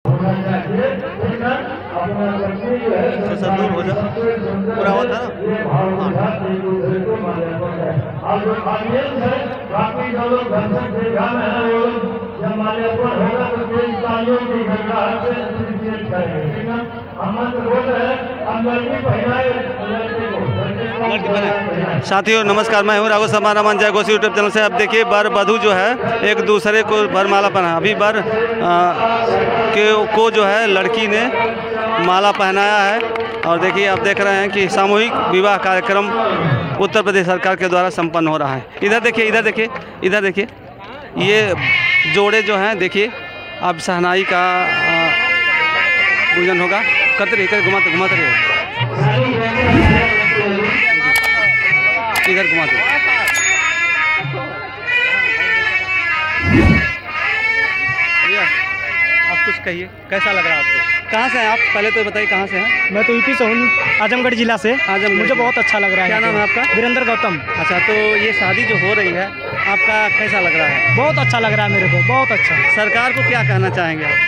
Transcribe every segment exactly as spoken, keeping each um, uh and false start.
सब दूर हो जा, पूरा हुआ था ना। साथियों नमस्कार, मैं हूँ राघव शर्मा रमन जय घोष यूट्यूब चैनल से। अब देखिए वर वधू जो है एक दूसरे को वरमाला पहना, अभी वर के को जो है लड़की ने माला पहनाया है। और देखिए आप देख रहे हैं कि सामूहिक विवाह कार्यक्रम उत्तर प्रदेश सरकार के द्वारा संपन्न हो रहा है। इधर देखिए, इधर देखिए, इधर देखिए, ये जोड़े जो हैं देखिए अब शहनाई का पूजन होगा। करते रहिए, घुमाते घुमाते रहिए, इधर घुमाते। आप कुछ कहिए, कैसा लग रहा है आपको? कहाँ से हैं आप? पहले तो बताइए कहाँ से हैं? मैं तो यूपी से हूँ, आजमगढ़ जिला से। आजमगढ़, मुझे बहुत अच्छा लग रहा है। क्या नाम है आपका? वीरेंद्र गौतम। अच्छा, तो ये शादी जो हो रही है आपका कैसा लग रहा है? बहुत अच्छा लग रहा है मेरे को, बहुत अच्छा। सरकार को क्या कहना चाहेंगे आप?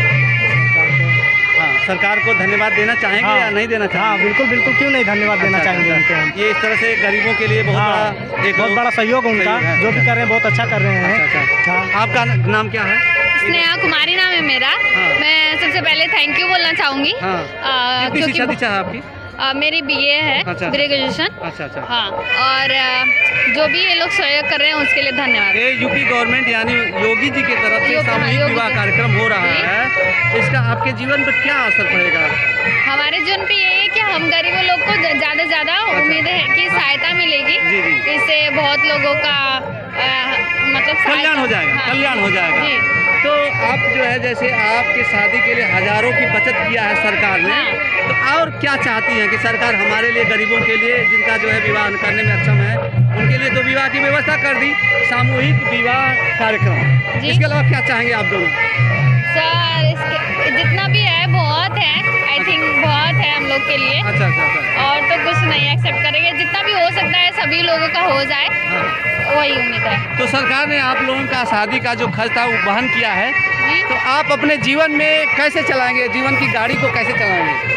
हाँ, सरकार को धन्यवाद देना चाहेंगे हाँ, या नहीं देना चाहेंगे? हाँ बिल्कुल बिल्कुल, क्यों नहीं धन्यवाद देना अच्छा, चाहेंगे अच्छा, उनको। ये इस तरह से गरीबों के लिए बहुत हाँ, बड़ा एक बहुत बड़ा सहयोग उनका, जो भी कर रहे हैं बहुत अच्छा कर रहे हैं। अच्छा, अच्छा। आपका नाम क्या है? स्नेहा कुमारी नाम है मेरा। हाँ। मैं सबसे पहले थैंक यू बोलना चाहूँगी। हाँ। क्योंकि शादी चाह आपकी? आ, मेरी बीए है, अच्छा, ग्रेजुएशन। अच्छा अच्छा। हाँ, और जो भी ये लोग सहयोग कर रहे हैं उसके लिए धन्यवाद। ये यूपी गवर्नमेंट यानी योगी जी की तरफ से सामूहिक विवाह कार्यक्रम हो रहा है, इसका आपके जीवन पर क्या असर पड़ेगा? हमारे जीवन पे ये है कि हम गरीबों लोग को ज़्यादा से ज़्यादा उम्मीद है कि सहायता मिलेगी। इससे बहुत लोगों का आ, मतलब कल्याण हो जाएगा। हाँ, कल्याण हो जाएगा। तो आप जो है जैसे आपके शादी के लिए हजारों की बचत किया है सरकार ने। हाँ। तो और क्या चाहती हैं कि सरकार हमारे लिए गरीबों के लिए जिनका जो है विवाह करने में अक्षम है उनके लिए तो विवाह की व्यवस्था कर दी, सामूहिक विवाह कार्यक्रम। इसके अलावा क्या चाहेंगे आप दोनों? सर इसके जितना भी है बहुत है, आई थिंक बहुत है हम लोग के लिए। अच्छा अच्छा अच्छा। और तो कुछ नहीं एक्सेप्ट करेंगे, जितना भी हो सकता है सभी लोगों का हो जाए। हाँ। वही उम्मीद है। तो सरकार ने आप लोगों का शादी का जो खर्च था वो वहन किया है, तो आप अपने जीवन में कैसे चलाएंगे, जीवन की गाड़ी को कैसे चलाएंगे?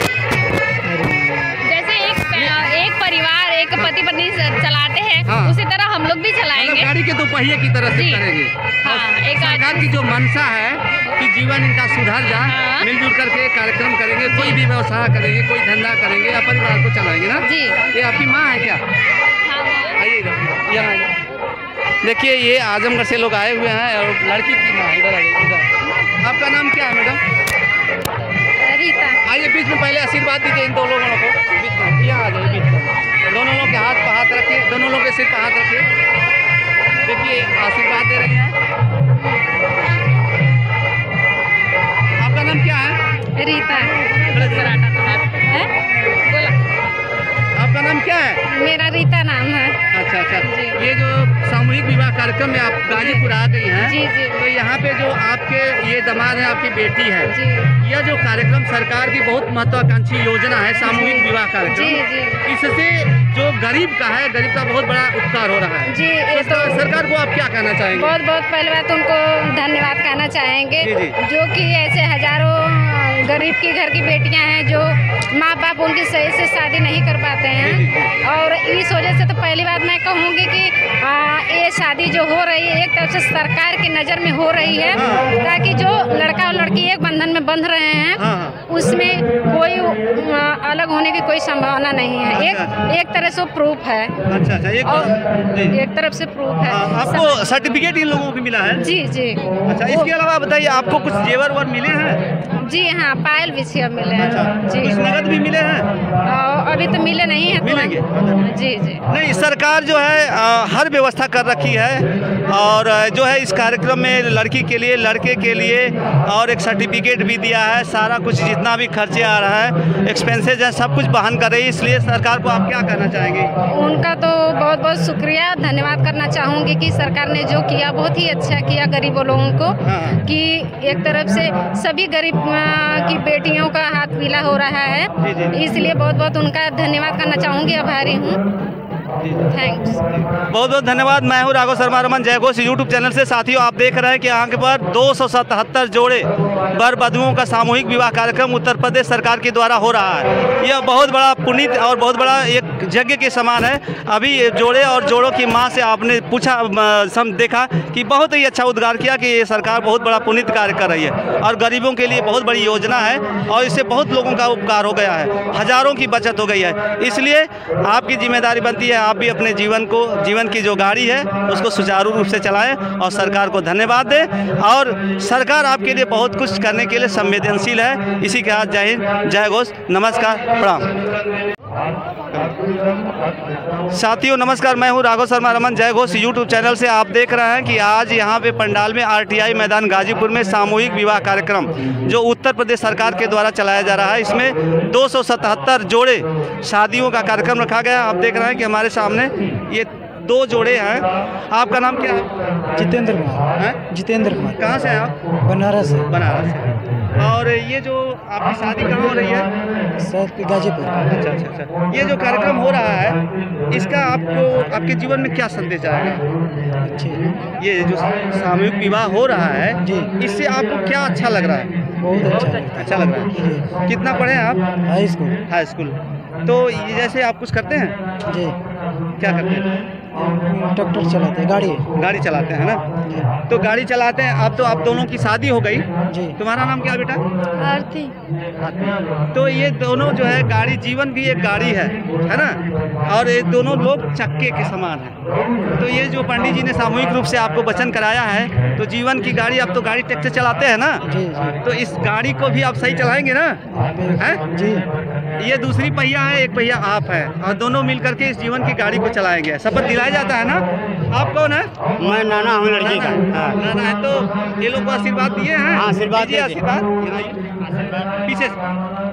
जैसे एक एक परिवार एक पति पत्नी चलाते हैं। हाँ। उसी तरह हम लोग भी चलाएंगे, मतलब गाड़ी के दो पहिए की तरह से करेंगे। हाँ, एक सरकार की जो मंशा है कि जीवन इनका सुधर जाए। हाँ। मिलजुल करके कार्यक्रम करेंगे, कोई भी व्यवसाय करेंगे, कोई धंधा करेंगे या परिवार को चलाएंगे ना जी। ये आपकी माँ है क्या? आइए यहाँ। देखिए ये आजमगढ़ से लोग आए हुए हैं और लड़की की माँ इधर आ गई। इधर आपका नाम क्या है मैडम? रीता। आइए बीच में पहले आशीर्वाद दीजिए इन दो लोगों को। बीच में यहाँ आ जाइए, बीच में दोनों लोगों के हाथ पर हाथ रखिए, दोनों लोगों के सिर पर हाथ रखिए। देखिए आशीर्वाद दे रही हैं। आपका नाम क्या है? रीता। आपका नाम क्या है? मेरा रीता नाम है। अच्छा अच्छा। ये जो सामूहिक विवाह कार्यक्रम में आप गाजीपुर आ गई हैं, जी जी। तो यहाँ पे जो आपके ये दामाद है, आपकी बेटी है जी। यह जो कार्यक्रम सरकार की बहुत महत्वाकांक्षी योजना है सामूहिक विवाह कार्यक्रम, जी जी। इससे जो गरीब का है, गरीब का बहुत बड़ा उपकार हो रहा है जी। तो सरकार को आप क्या कहना चाहेंगे? बहुत बहुत पहले बात उनको धन्यवाद कहना चाहेंगे। जी जी। जो कि ऐसे हजारों गरीब की घर की बेटियां हैं जो माँ बाप उनकी सही से शादी नहीं कर पाते हैं, और इस वजह से तो पहली बात मैं कहूँगी कि आ, ये शादी जो हो रही है एक तरफ से सरकार की नज़र में हो रही है। हाँ। ताकि जो लड़का और लड़की एक बंधन में बंध रहे हैं। हाँ। उसमें कोई आ, अलग होने की कोई संभावना नहीं है। अच्छा। एक एक तरह से प्रूफ है। अच्छा अच्छा। एक, और एक तरफ से प्रूफ है। आपको सर्टिफिकेट इन लोगों को मिला है? जी जी। अच्छा, इसके अलावा बताइए आपको कुछ जेवर वर मिले हैं? जी हाँ, पायल विषय मिले हैं। अच्छा। जी। कुछ नगद भी मिले हैं? अभी तो मिले नहीं है। मिलेंगे। जी जी। नहीं, सरकार जो है आ, हर व्यवस्था कर रखी है, और जो है इस कार्यक्रम में लड़की के लिए लड़के के लिए और एक सर्टिफिकेट भी दिया है। सारा कुछ जितना भी खर्चे आ रहा है, एक्सपेंसेज है, सब कुछ वहन कर रही है। इसलिए सरकार को आप क्या कहना चाहेंगे? उनका तो बहुत बहुत शुक्रिया, धन्यवाद करना चाहूँगी कि सरकार ने जो किया बहुत ही अच्छा किया गरीबों लोगों को। हाँ। कि एक तरफ से सभी गरीब की बेटियों का हाथ पीला हो रहा है, इसलिए बहुत बहुत उनका धन्यवाद करना चाहूँगी, आभारी हूँ। थैंक्स। बहुत बहुत धन्यवाद। मैं हूँ राघव शर्मा रमन, जय घोष यूट्यूब चैनल से। साथियों, आप देख रहे हैं कि यहाँ के पर दो सौ सतहत्तर जोड़े वर वधुओं का सामूहिक विवाह कार्यक्रम उत्तर प्रदेश सरकार के द्वारा हो रहा है। यह बहुत बड़ा पुनीत और बहुत बड़ा एक यज्ञ के समान है। अभी जोड़े और जोड़ों की माँ से आपने पूछा, सम देखा कि बहुत ही अच्छा उद्गार किया कि ये सरकार बहुत बड़ा पुनीत कार्य कर रही है और गरीबों के लिए बहुत बड़ी योजना है और इससे बहुत लोगों का उपकार हो गया है, हजारों की बचत हो गई है। इसलिए आपकी जिम्मेदारी बनती है आप भी अपने जीवन को जीवन की जो गाड़ी है उसको सुचारू रूप से चलाएं और सरकार को धन्यवाद दें। और सरकार आपके लिए बहुत कुछ करने के लिए संवेदनशील है। इसी के साथ जय हिंद, जय घोष, नमस्कार, प्रणाम। साथियों नमस्कार, मैं हूं राघव शर्मा रमन, जय घोष यूट्यूब चैनल से। आप देख रहे हैं कि आज यहां पे पंडाल में आरटीआई मैदान गाजीपुर में सामूहिक विवाह कार्यक्रम जो उत्तर प्रदेश सरकार के द्वारा चलाया जा रहा है, इसमें दो सौ सतहत्तर जोड़े शादियों का कार्यक्रम रखा गया। आप देख रहे हैं कि हमारे सामने ये दो जोड़े हैं। आपका नाम क्या है? जितेंद्र कुमार। हैं? जितेंद्र कुमार। कहाँ से हैं आप? बनारस से। बनारस से। और ये जो आपकी शादी कहाँ हो रही है? सर गाजीपुर। अच्छा अच्छा अच्छा। ये जो कार्यक्रम हो रहा है इसका आपको आपके जीवन में क्या संदेश आएगा? अच्छे। ये जो सामूहिक विवाह हो रहा है जी, इससे आपको क्या अच्छा लग रहा है? बहुत अच्छा अच्छा लग रहा है। कितना पढ़े हैं आप? High school. High school. तो ये जैसे आप कुछ करते हैं? जी। क्या करते हैं? ट्रैक्टर चलाते हैं, गाड़ी गाड़ी चलाते हैं ना? तो गाड़ी चलाते हैं। अब तो आप दोनों की शादी हो गई। जी। तुम्हारा नाम क्या है बेटा? आरती। तो ये दोनों जो है गाड़ी, जीवन भी एक गाड़ी है है ना, और ये दोनों लोग चक्के के समान हैं। तो ये जो पंडित जी ने सामूहिक रूप से आपको वचन कराया है, तो जीवन की गाड़ी, आप तो गाड़ी ट्रैक्टर चलाते हैं ना, जी जी। तो इस गाड़ी को भी आप सही चलाएंगे ना? हैं? जी। ये दूसरी पहिया है, एक पहिया आप है, और दोनों मिलकर के इस जीवन की गाड़ी को चलाएंगे। शपथ दिलाया जाता है ना। आप कौन है? मैं नाना हूँ लड़की का। हाँ। नाना है। तो ये लोग को आशीर्वाद दिए हैं? हाँ, आशीर्वाद दीजिए दीजिए। आशीर्वाद। ये लाइए। पीछे से।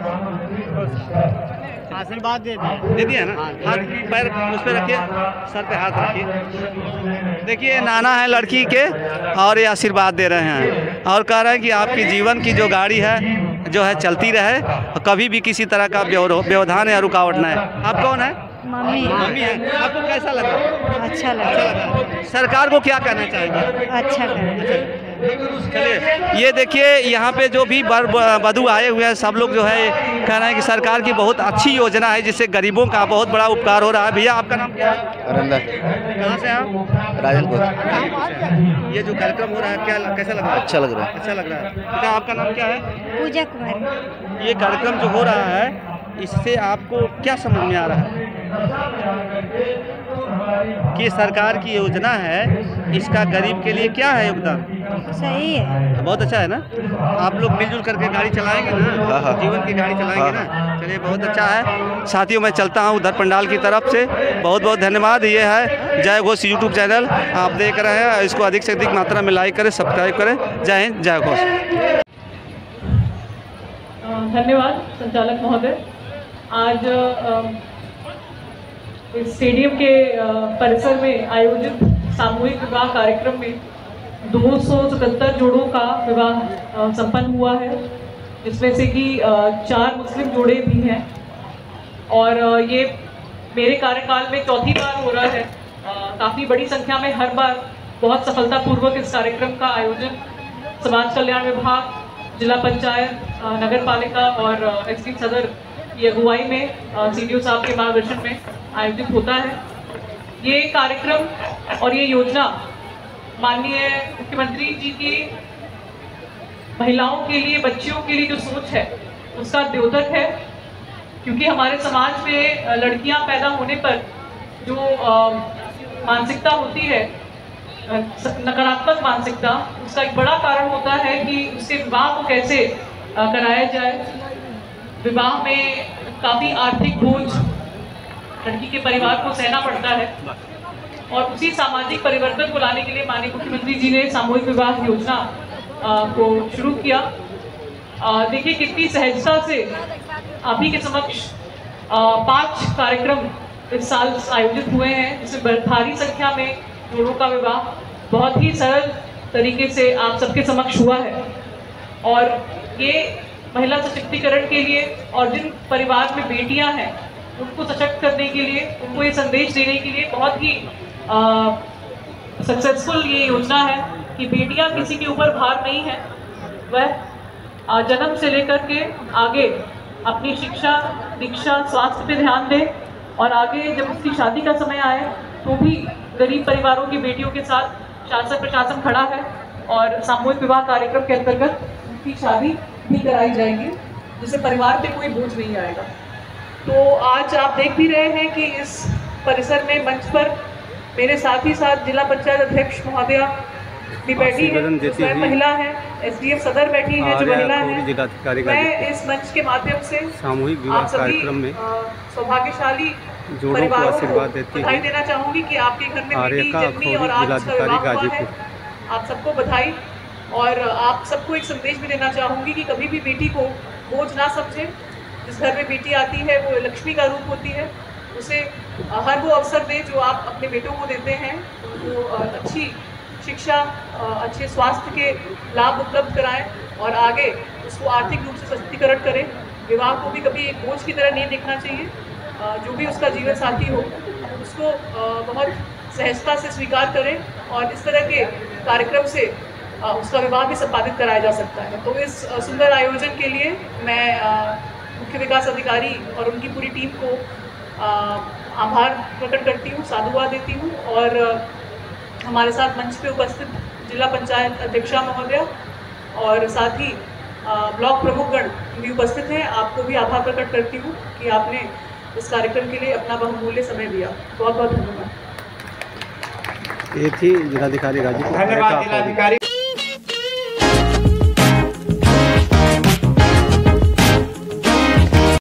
आशीर्वाद दे दे। दे दिया ना? हाथ पैर उस पर रखिए, सर पे हाथ रखिए। देखिए नाना है लड़की के और ये आशीर्वाद दे रहे हैं और कह रहे हैं कि आपकी जीवन की जो गाड़ी है जो है चलती रहे, कभी भी किसी तरह का व्यवधान या रुकावट न है। आप कौन है? मम्मी। मम्मी है। आपको कैसा लगा? अच्छा लगा। अच्छा लगा। सरकार को क्या कहना चाहेंगे? अच्छा लगा। चलिए, ये देखिए यहाँ पे जो भी वर वधु आए हुए हैं सब लोग जो है कह रहे हैं कि सरकार की बहुत अच्छी योजना है जिससे गरीबों का बहुत बड़ा उपकार हो रहा है। भैया आपका नाम क्या है? अरंदा। कहाँ से आप? राजनपुर। ये जो कार्यक्रम हो रहा है क्या कैसा लग रहा है? अच्छा लग रहा है। अच्छा लग रहा है। बेटा आपका नाम क्या है? पूजा कुमारी। ये कार्यक्रम जो हो रहा है इससे आपको क्या समझ में आ रहा है कि सरकार की योजना है, इसका गरीब के लिए क्या है योगदान? सही है। बहुत अच्छा है ना। आप लोग मिलजुल करके गाड़ी चलाएंगे ना, हाँ, हाँ। जीवन की गाड़ी चलाएंगे हाँ, ना। चलिए बहुत अच्छा है। साथियों मैं चलता हूँ उधर पंडाल की तरफ से। बहुत बहुत धन्यवाद। ये है जय घोष यूट्यूब चैनल, आप देख रहे हैं। इसको अधिक से अधिक मात्रा में लाइक करें, सब्सक्राइब करें। जय हिंद, जय घोष। धन्यवाद संचालक महोदय। आज इस स्टेडियम के परिसर में आयोजित सामूहिक विवाह कार्यक्रम में दो सौ सतहत्तर जोड़ों का विवाह संपन्न हुआ है, जिसमें से कि चार मुस्लिम जोड़े भी हैं और ये मेरे कार्यकाल में चौथी बार हो रहा है। काफ़ी बड़ी संख्या में हर बार बहुत सफलतापूर्वक इस कार्यक्रम का आयोजन समाज कल्याण विभाग, जिला पंचायत, नगर पालिका और एक्सटीन सदर की अगुवाई में सीडीओ साहब के मार्गदर्शन में आयोजित होता है। ये कार्यक्रम और ये योजना माननीय मुख्यमंत्री जी की महिलाओं के लिए, बच्चियों के लिए जो सोच है उसका द्योतक है, क्योंकि हमारे समाज में लड़कियां पैदा होने पर जो मानसिकता होती है, नकारात्मक मानसिकता, उसका एक बड़ा कारण होता है कि उसके विवाह को कैसे कराया जाए। विवाह में काफ़ी आर्थिक बोझ लड़की के परिवार को सहना पड़ता है और उसी सामाजिक परिवर्तन को लाने के लिए माननीय मुख्यमंत्री जी ने सामूहिक विवाह योजना को शुरू किया। देखिए कितनी सहजता से आप ही के समक्ष पांच कार्यक्रम इस साल आयोजित हुए हैं, जिसमें भारी संख्या में जोड़ों का विवाह बहुत ही सरल तरीके से आप सबके समक्ष हुआ है। और ये महिला सशक्तिकरण के लिए और जिन परिवार में बेटियां हैं उनको सशक्त करने के लिए, उनको ये संदेश देने के लिए बहुत ही सक्सेसफुल ये योजना है कि बेटियां किसी के ऊपर भार नहीं है। वह जन्म से लेकर के आगे अपनी शिक्षा, दीक्षा, स्वास्थ्य पे ध्यान दें और आगे जब उसकी शादी का समय आए तो भी गरीब परिवारों की बेटियों के साथ शासन प्रशासन खड़ा है और सामूहिक विवाह कार्यक्रम के अंतर्गत उनकी शादी भी कराई जाएगी, जिससे परिवार पे कोई बोझ नहीं आएगा। तो आज आप देख भी रहे हैं कि इस परिसर में मंच पर मेरे साथ ही साथ जिला पंचायत अध्यक्ष महोदया भी बैठी है, जो महिला है, एसडीएफ सदर बैठी है जो महिला है। मैं इस मंच के माध्यम से सामूहिक विवाह कार्यक्रम में सौभाग्यशाली परिवारों को बधाई देना चाहूँगी कि आपके घर में बेटी जन्मी और आज उसका विवाह हुआ है। आप सबको बधाई, और आप सबको एक संदेश भी देना चाहूँगी कि कभी भी बेटी को बोझ ना समझें। जिस घर में बेटी आती है वो लक्ष्मी का रूप होती है, उसे हर वो अवसर दें जो आप अपने बेटों को देते हैं। उनको अच्छी शिक्षा, अच्छे स्वास्थ्य के लाभ उपलब्ध कराएं और आगे उसको आर्थिक रूप से सशक्तिकरण करें। विवाह को भी कभी एक बोझ की तरह नहीं देखना चाहिए। जो भी उसका जीवन साथी हो उसको बहुत सहजता से स्वीकार करें और इस तरह के कार्यक्रम से उसका विवाह भी संपादित कराया जा सकता है। तो इस सुंदर आयोजन के लिए मैं मुख्य विकास अधिकारी और उनकी पूरी टीम को आभार प्रकट करती हूँ, साधुवाद देती हूँ। और हमारे साथ मंच पे उपस्थित जिला पंचायत अध्यक्षा महोदया और साथ ही ब्लॉक प्रमुखगण भी उपस्थित हैं, आपको भी आभार प्रकट करती हूँ कि आपने इस कार्यक्रम के लिए अपना बहुमूल्य समय दिया। बहुत बहुत धन्यवाद। ये थी जिलाधिकारी गाजीपुर। धन्यवाद जिलाधिकारी।